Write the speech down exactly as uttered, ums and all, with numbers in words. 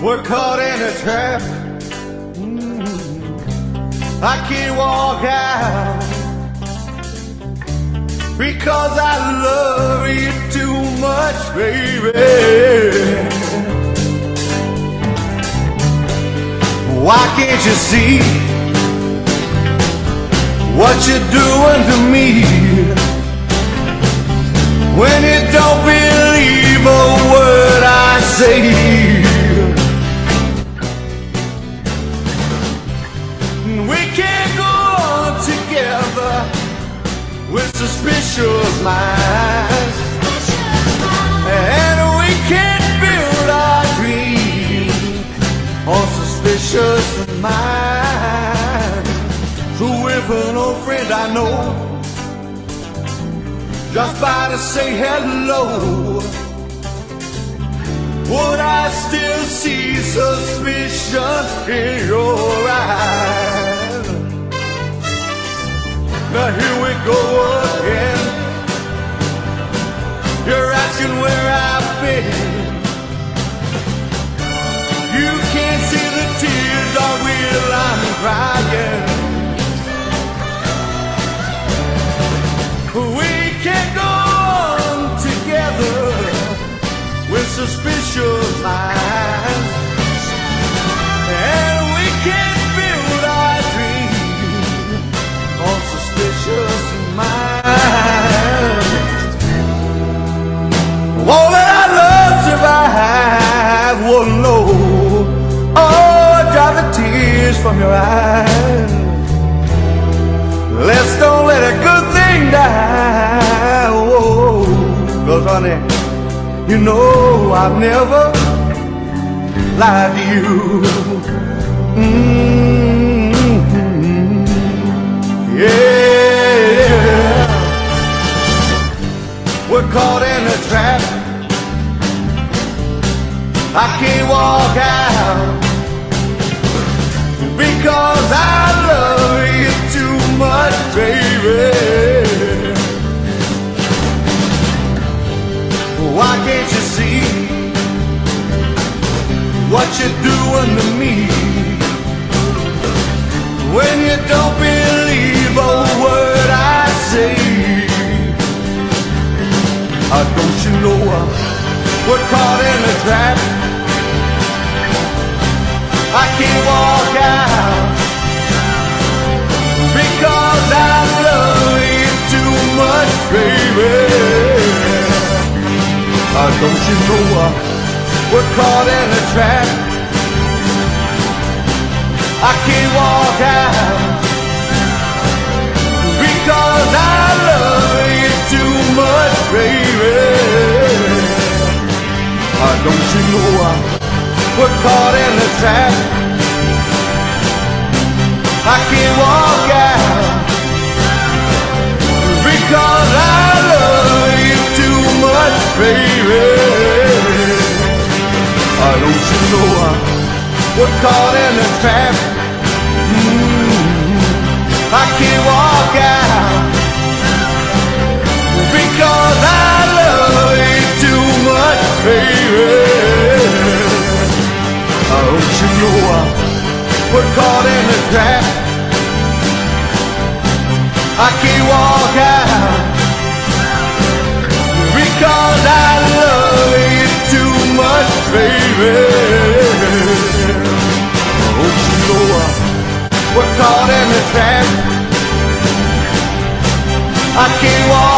We're caught in a trap. Mm. I can't walk out because I love you too much, baby. Why can't you see what you're doing to me when you don't believe a word I say? We can't go on together with suspicious minds, and we can't build our dreams on suspicious minds. So if an old friend I know just by to say hello, would I still see suspicion in your eyes? Now here we go again. You're asking where I've been. You can't see the tears are real, I'm crying. We can't go on together with suspicious minds, and we can't build our dreams on suspicious minds. Won't let our love survive? Well, no. Oh, dry the tears from your eyes. Let's don't let a good thing die. Oh, 'cause honey, you know I've never lied to you. Mm-hmm. Yeah, we're caught in a trap. I can't walk out because I love you too much, baby. Why can't you see what you're doing to me when you don't believe a word I say? Uh, don't you know uh, we're caught in a trap? I can't walk out because I love you too much, baby. Uh, don't you know uh, we're caught in a trap? I can't walk out because I love you too much, baby. Uh, don't you know uh, we're caught in a trap? I can't walk out because I love you too much, baby. Uh, don't you know uh, we're caught in a trap? Mm-hmm. I can't walk out because I love you too much, baby. Uh, don't you know uh, we're caught in a trap? I can't walk out because I love you too much, baby. Don't you know uh, we're caught in a trap? I can't walk